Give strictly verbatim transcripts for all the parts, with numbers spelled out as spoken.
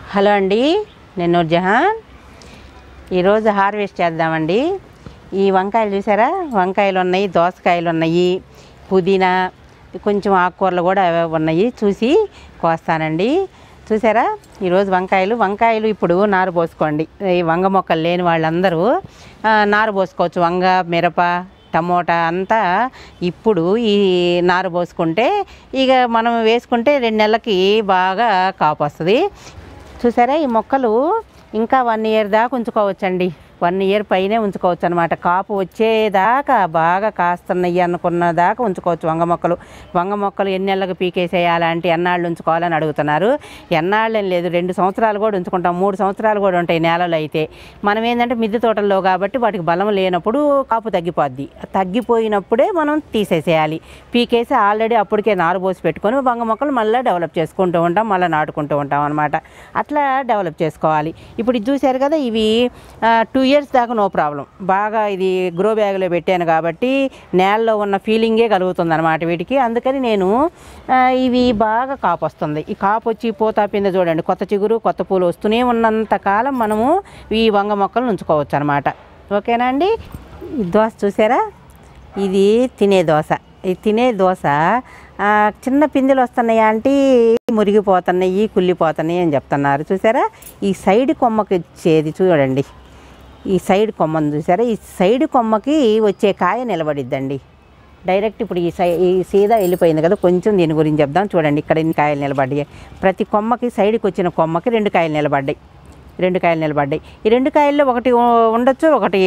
Hello అండి, నేను నూర్జహాన్. ఈరోజు హార్వెస్ట్ చేద్దామండి. ఈ వంకాయలు చూసారా, వంకాయలు ఉన్నాయి, దోసకాయలు ఉన్నాయి, పుదీనా, కొంచెం ఆకుకూరలు కూడా ఉన్నాయి. చూసి కోస్తానండి. చూసారా, ఈరోజు వంకాయలు వంకాయలు ఇప్పుడు నారు పోసుకోండి. ఈ వంగ మొక్కలు లేని వాళ్ళందరూ నారు పోసుకోవచ్చు. వంగ, మిరప, టమోటా అంతా ఇప్పుడు ఈ నారు పోసుకుంటే ఇక మనం వేసుకుంటే రెండు నెలలకి బాగా కాపు వస్తుంది. చూసారా, ఈ మొక్కలు ఇంకా వన్ ఇయర్ దాకా ఉంచుకోవచ్చండి. వన్ ఇయర్ పైనే ఉంచుకోవచ్చు అనమాట. కాపు వచ్చేదాకా బాగా కాస్తున్నాయి అనుకున్న దాకా ఉంచుకోవచ్చు వంగ మొక్కలు. వంగ మొక్కలు ఎన్ని నెలలకు పీకేసేయాలంటే ఎన్నాళ్ళు ఉంచుకోవాలని అడుగుతున్నారు. ఎన్నాళ్ళు ఏం లేదు, రెండు సంవత్సరాలు కూడా ఉంచుకుంటాం, మూడు సంవత్సరాలు కూడా ఉంటాయి నేలలో అయితే. మనం ఏంటంటే మిద్దె తోటల్లో కాబట్టి వాటికి బలం లేనప్పుడు కాపు తగ్గిపోద్ది. తగ్గిపోయినప్పుడే మనం తీసేసేయాలి. పీకేసి ఆల్రెడీ అప్పటికే నారు పోసి పెట్టుకొని వంగ మొక్కలు మళ్ళీ డెవలప్ చేసుకుంటూ ఉంటాం, మళ్ళీ నాటుకుంటూ ఉంటాం అనమాట. అట్లా డెవలప్ చేసుకోవాలి. ఇప్పుడు ఇది చూశారు కదా, ఇవి టూ ఇయర్స్ దాకా నో ప్రాబ్లం. బాగా ఇది గ్రో బ్యాగ్లో పెట్టాను కాబట్టి నేలలో ఉన్న ఫీలింగే కలుగుతుంది అనమాట వీటికి. అందుకని నేను ఇవి బాగా కాపు వస్తుంది. ఈ కాపు వచ్చి పోతా పింద చూడండి, కొత్త చిగురు కొత్త పూలు వస్తూనే ఉన్నంతకాలం మనము ఈ వంగ మొక్కలను ఉంచుకోవచ్చు అనమాట. ఓకేనా అండి. ఈ దోశ చూసారా, ఇది తినే దోశ. ఈ తినే దోశ చిన్న పిందెలు వస్తున్నాయి అంటే మురిగిపోతున్నాయి, కుళ్ళిపోతున్నాయి అని చెప్తున్నారు. చూసారా, ఈ సైడ్ కొమ్మకి ఇచ్చేది చూడండి, ఈ సైడ్ కొమ్మను చూసారా, ఈ సైడ్ కొమ్మకి వచ్చే కాయ నిలబడిద్దండి డైరెక్ట్. ఇప్పుడు ఈ సై ఈ సీదా వెళ్ళిపోయింది కదా, కొంచెం దీని గురించి చెప్దాం. చూడండి, ఇక్కడ ఇన్ని కాయలు నిలబడ్డాయి. ప్రతి కొమ్మకి సైడ్కి వచ్చిన కొమ్మకి రెండు కాయలు నిలబడ్డాయి. రెండు కాయలు నిలబడ్డాయి. ఈ రెండు కాయల్లో ఒకటి ఉండొచ్చు, ఒకటి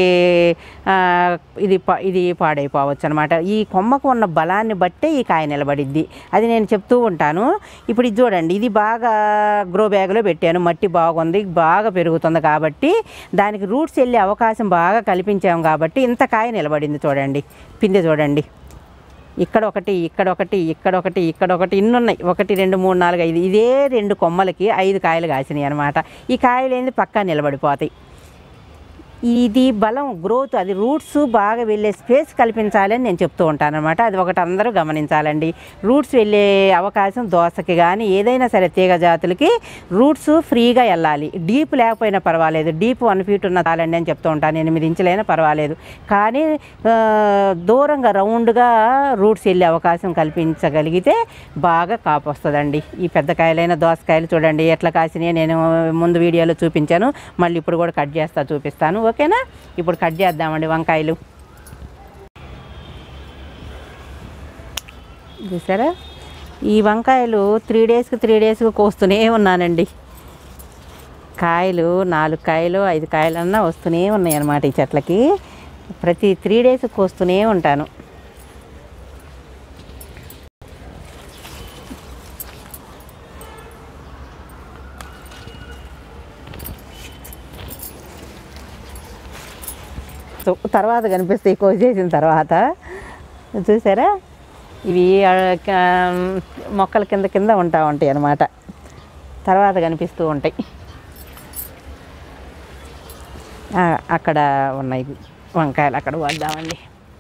ఇది ఇది పాడైపోవచ్చు అనమాట. ఈ కొమ్మకు ఉన్న బలాన్ని బట్టే ఈ కాయ నిలబడిద్ది. అది నేను చెప్తూ ఉంటాను. ఇప్పుడు ఇది చూడండి, ఇది బాగా గ్రో బ్యాగ్లో పెట్టాను, మట్టి బాగుంది, బాగా పెరుగుతుంది కాబట్టి దానికి రూట్స్ వెళ్ళే అవకాశం బాగా కల్పించాము కాబట్టి ఇంత కాయ నిలబడింది. చూడండి, పిందె చూడండి, ఇక్కడ ఒకటి, ఇక్కడ ఒకటి, ఇక్కడ ఒకటి, ఇక్కడ ఒకటి, ఇన్ని ఉన్నాయి. ఒకటి, రెండు, మూడు, నాలుగు, ఐదు. ఇదే రెండు కొమ్మలకి ఐదు కాయలు కాసినాయి అనమాట. ఈ కాయలు ఏంది పక్కా నిలబడిపోతాయి. ఇది బలం, గ్రోత్, అది రూట్స్ బాగా వెళ్ళే స్పేస్ కల్పించాలని నేను చెప్తూ ఉంటాను అనమాట. అది ఒకటి అందరూ గమనించాలండి. రూట్స్ వెళ్ళే అవకాశం దోసకి కానీ ఏదైనా సరే తీగ జాతులకి రూట్స్ ఫ్రీగా వెళ్ళాలి. డీప్ లేకపోయినా పర్వాలేదు, డీప్ వన్ ఫీట్ ఉన్న చాలండి అని చెప్తూ ఉంటాను. ఎనిమిది ఇంచులైనా పర్వాలేదు, కానీ దూరంగా రౌండ్గా రూట్స్ వెళ్ళే అవకాశం కల్పించగలిగితే బాగా కాపు వస్తుందండి. ఈ పెద్ద కాయలైన దోసకాయలు చూడండి ఎట్లా కాసినాయి. నేను ముందు వీడియోలో చూపించాను, మళ్ళీ ఇప్పుడు కూడా కట్ చేస్తా చూపిస్తాను. ఓకేనా, ఇప్పుడు కట్ చేద్దామండి వంకాయలు. చూసారా, ఈ వంకాయలు త్రీ డేస్కి త్రీ డేస్కి కోస్తూనే ఉన్నానండి. కాయలు నాలుగు కాయలు ఐదు కాయలన్నా వస్తూనే ఉన్నాయి అన్నమాట ఈ చెట్లకి. ప్రతి త్రీ డేస్ కోస్తూనే ఉంటాను. తర్వాత కనిపిస్తాయి కోసేసిన తర్వాత. చూసారా, ఇవి మొక్కల కింద కింద ఉంటా ఉంటాయి అన్నమాట, తర్వాత కనిపిస్తూ ఉంటాయి. అక్కడ ఉన్నాయి వంకాయలు, అక్కడ వద్దామండి.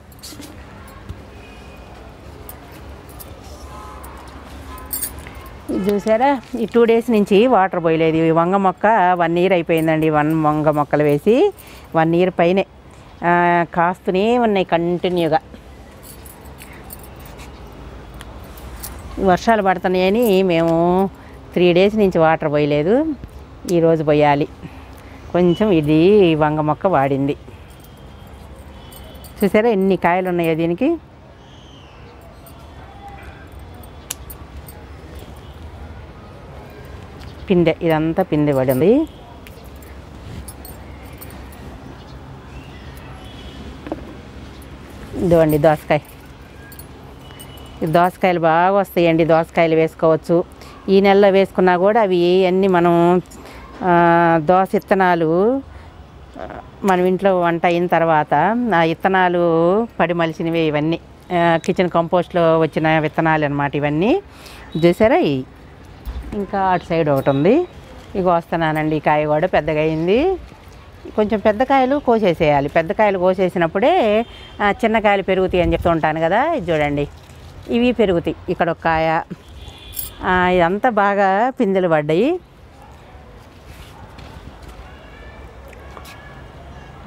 చూసారా, ఈ టూ డేస్ నుంచి వాటర్ పోయలేదు. ఈ వంగ మొక్క వన్ ఇయర్ అయిపోయిందండి. వన్ వంగ మొక్కలు వేసి వన్ ఇయర్ పైనే కాస్తూనే ఉన్నాయి కంటిన్యూగా. వర్షాలు పడుతున్నాయని మేము త్రీ డేస్ నుంచి వాటర్ పోయలేదు. ఈరోజు పోయాలి. కొంచెం ఇది వంగ మొక్క వాడింది. చూసారా ఎన్ని కాయలు ఉన్నాయో దీనికి. పిందె, ఇదంతా పిందె పడింది. ఇదిగోండి దోసకాయ. ఈ దోసకాయలు బాగా వస్తాయండి. దోసకాయలు వేసుకోవచ్చు. ఈ నెలలో వేసుకున్నా కూడా అవి అన్నీ మనం దోస విత్తనాలు మనం ఇంట్లో వంట అయిన తర్వాత ఆ విత్తనాలు పడి మలిసినవి ఇవన్నీ కిచెన్ కంపోస్ట్లో వచ్చిన విత్తనాలు అన్నమాట ఇవన్నీ. చూసారా, ఇంకా అటు సైడ్ ఒకటి ఉంది. ఇక వస్తున్నానండి. ఈ కాయ కూడా పెద్దగా అయింది. కొంచెం పెద్ద కాయలు కోసేసేయాలి. పెద్ద కాయలు కోసేసినప్పుడే చిన్న కాయలు పెరుగుతాయి అని చెప్తూ ఉంటాను కదా. ఇది చూడండి, ఇవి పెరుగుతాయి. ఇక్కడ ఒక కాయ, ఇదంతా బాగా పిందెలు పడ్డాయి.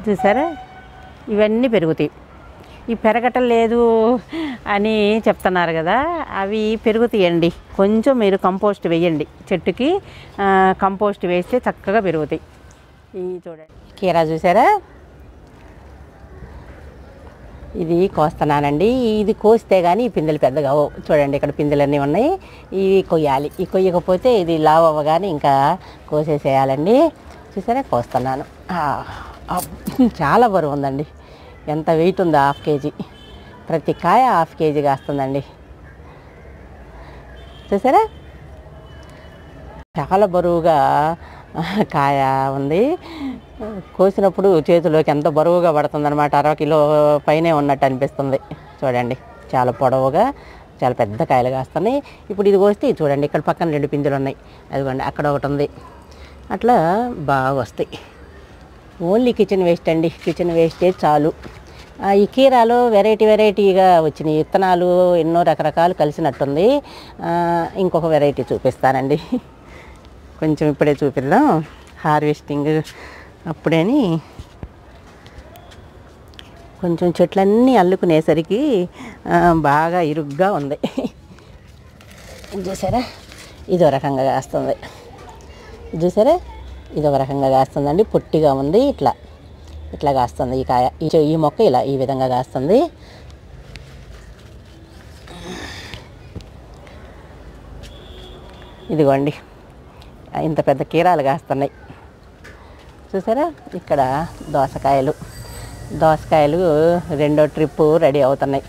చూసారా ఇవన్నీ పెరుగుతాయి. ఈ పెరగటం లేదు అని చెప్తున్నారు కదా, అవి పెరుగుతాయండి. కొంచెం మీరు కంపోస్ట్ వేయండి చెట్టుకి, కంపోస్ట్ వేస్తే చక్కగా పెరుగుతాయి. ఇవి చూడండి కీరా చూసారా, ఇది కోస్తున్నానండి. ఇది కోస్తే కానీ ఈ పిందెలు పెద్దగా అవ్వవు. చూడండి ఇక్కడ పిందెలన్నీ ఉన్నాయి, ఇవి కొయ్యాలి. ఈ కొయ్యకపోతే ఇది లావ్ అవ్వగానే ఇంకా కోసేసేయాలండి. చూసారా కోస్తున్నాను. చాలా బరువు ఉందండి, ఎంత వెయిట్ ఉందో, హాఫ్ కేజీ. ప్రతి కాయ హాఫ్ కేజీ కాస్తుందండి. చూసారా చాలా బరువుగా కాయ ఉంది. కోసినప్పుడు చేతిలోకి ఎంత బరువుగా పడుతుంది అనమాట, అరవై కిలో పైనే ఉన్నట్టు అనిపిస్తుంది. చూడండి చాలా పొడవుగా చాలా పెద్ద కాయలు కాస్తున్నాయి. ఇప్పుడు ఇది కోస్తే చూడండి ఇక్కడ పక్కన రెండు పిందెలు ఉన్నాయి, అదిగోండి అక్కడ ఒకటి ఉంది. అట్లా బాగా వస్తాయి. ఓన్లీ కిచెన్ వేస్ట్ అండి, కిచెన్ వేస్టేజ్ చాలు. ఈ కీరాలో వెరైటీ వెరైటీగా వచ్చినాయి విత్తనాలు, ఎన్నో రకరకాలు కలిసినట్టుంది. ఇంకొక వెరైటీ చూపిస్తానండి, కొంచెం ఇప్పుడే చూపిద్దాం. హార్వెస్టింగ్ అప్పుడేని కొంచెం చెట్లన్నీ అల్లుకునేసరికి బాగా ఇరుగ్గా ఉంది. చూసారా ఇదో రకంగా కాస్తుంది, చూసారా ఇదొక రకంగా కాస్తుందండి. పొట్టిగా ఉంది, ఇట్లా ఇట్లా కాస్తుంది ఈ కాయ. ఈ మొక్క ఇలా ఈ విధంగా కాస్తుంది. ఇదిగోండి ఇంత పెద్ద కీరాలు కాస్తున్నాయి. చూసారా ఇక్కడ దోసకాయలు, దోసకాయలు రెండో ట్రిప్పు రెడీ అవుతున్నాయి.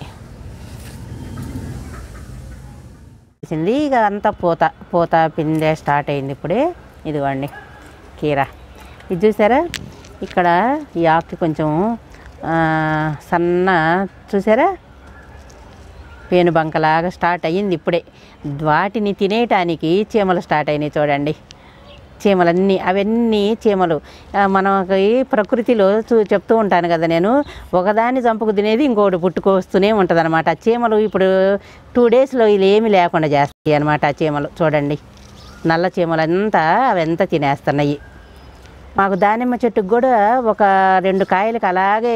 ఇక అంతా పూత పూత పిందె స్టార్ట్ అయింది ఇప్పుడే. ఇదిగోండి కీరా, ఇది చూసారా ఇక్కడ ఈ ఆకు కొంచెం సన్న, చూసారా పేనుబంకలాగా స్టార్ట్ అయ్యింది ఇప్పుడే. వాటిని తినేయటానికి చీమలు స్టార్ట్ అయినాయి చూడండి. చీమలన్నీ అవన్నీ చీమలు మనకి ప్రకృతిలో చూ చెప్తూ ఉంటాను కదా నేను, ఒకదాన్ని చంపుకు తినేది ఇంకోటి పుట్టుకొస్తూనే ఉంటుంది అనమాట. చీమలు ఇప్పుడు టూ డేస్లో ఇలా ఏమీ లేకుండా చేస్తాయి అనమాట. చీమలు చూడండి నల్ల చీమలంతా అవంతా తినేస్తున్నాయి. మాకు దానిమ్మ చెట్టుకు కూడా ఒక రెండు కాయలకు అలాగే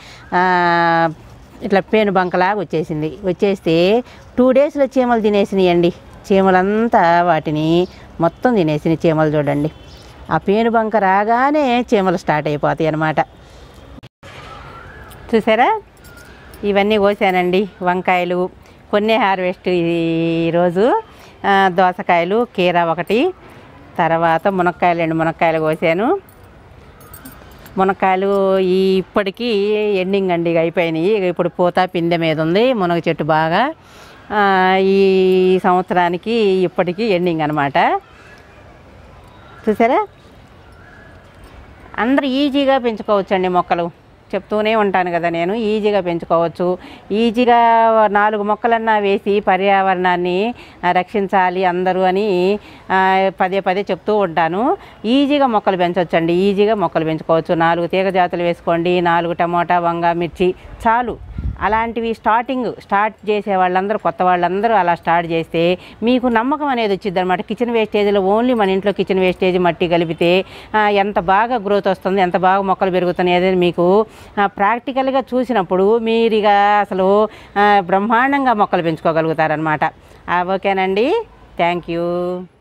ఇట్లా పేను బంకలాగా వచ్చేసింది. వచ్చేస్తే టూ డేస్లో చీమలు తినేసినాయండి. చీమలంతా వాటిని మొత్తం తినేసినాయి చీమలు. చూడండి ఆ పేను బంక రాగానే చీమలు స్టార్ట్ అయిపోతాయి అన్నమాట. చూసారా ఇవన్నీ కోసానండి. వంకాయలు కొన్ని హార్వెస్ట్ ఈరోజు, దోసకాయలు, కీరా ఒకటి, తర్వాత మునక్కాయలు రెండు మునక్కాయలు కోసాను. మునక్కాయలు ఈ ఇప్పటికీ ఎండింగ్ అండి, అయిపోయినాయి. ఇప్పుడు పూత పిందె మీద ఉంది మునగ చెట్టు బాగా. ఈ సంవత్సరానికి ఇప్పటికీ ఎండింగ్ అనమాట. చూసారా అందరూ ఈజీగా పెంచుకోవచ్చండి మొక్కలు. చెప్తూనే ఉంటాను కదా నేను, ఈజీగా పెంచుకోవచ్చు. ఈజీగా నాలుగు మొక్కలన్నా వేసి పర్యావరణాన్ని రక్షించాలి అందరూ అని పదే పదే చెప్తూ ఉంటాను. ఈజీగా మొక్కలు పెంచవచ్చండి, ఈజీగా మొక్కలు పెంచుకోవచ్చు. నాలుగు తీగ జాతులు వేసుకోండి, నాలుగు టమోటా, వంగ, మిర్చి చాలు. అలాంటివి స్టార్టింగ్ స్టార్ట్ చేసే వాళ్ళందరూ, కొత్త వాళ్ళందరూ అలా స్టార్ట్ చేస్తే మీకు నమ్మకం అనేది వచ్చింది అనమాట. కిచెన్ వేస్టేజ్లో ఓన్లీ మన ఇంట్లో కిచెన్ వేస్టేజ్ మట్టి కలిపితే ఎంత బాగా గ్రోత్ వస్తుంది, ఎంత బాగా మొక్కలు పెరుగుతున్నాయి అనేది మీకు ప్రాక్టికల్గా చూసినప్పుడు మీరు ఇక అసలు బ్రహ్మాండంగా మొక్కలు పెంచుకోగలుగుతారనమాట. ఓకేనండి, థ్యాంక్ యూ.